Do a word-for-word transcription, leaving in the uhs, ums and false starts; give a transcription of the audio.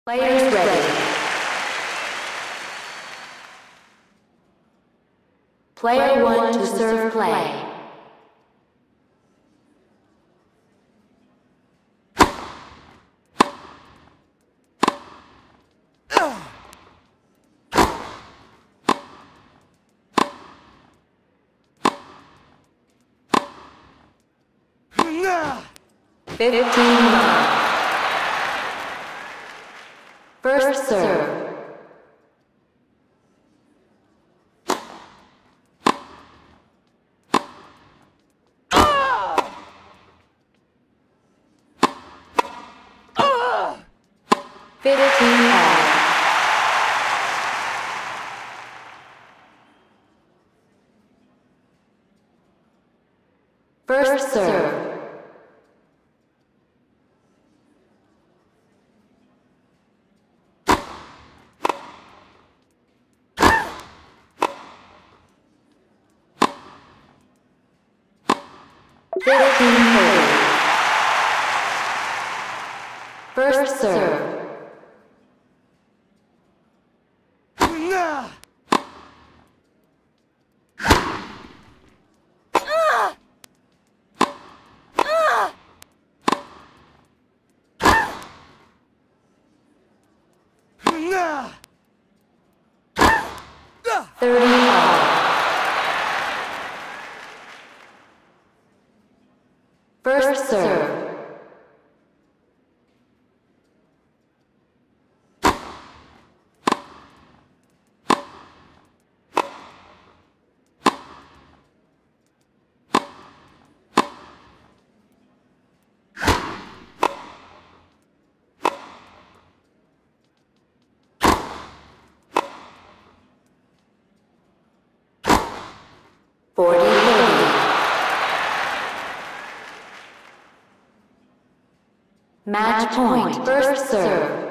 Players ready. Player one to serve play. Fifteen nine. First serve. Fifteen all. First serve. Fifteen thirty. First serve. Thirty all. First serve. Forty thirty. Match point. First serve.